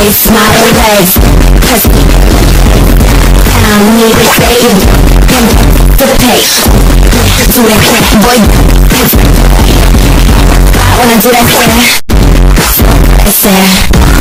face, my legs, cause I need to say it in the pace. Do that crap, boy. I wanna do that crap. I said